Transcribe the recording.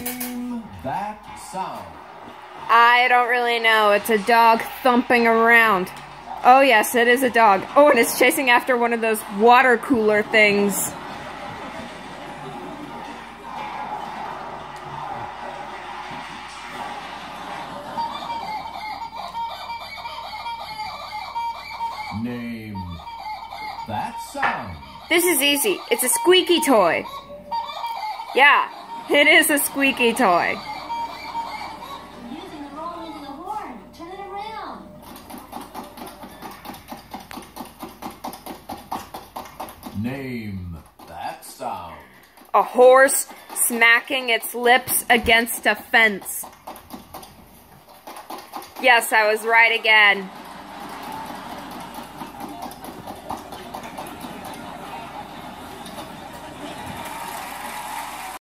Name that sound. I don't really know. It's a dog thumping around. Oh yes, it is a dog. Oh, and it's chasing after one of those water cooler things. Name that sound. This is easy. It's a squeaky toy. Yeah, it is a squeaky toy. You're using the wrong end of the horn. Turn it around. Name that sound. A horse smacking its lips against a fence. Yes, I was right again.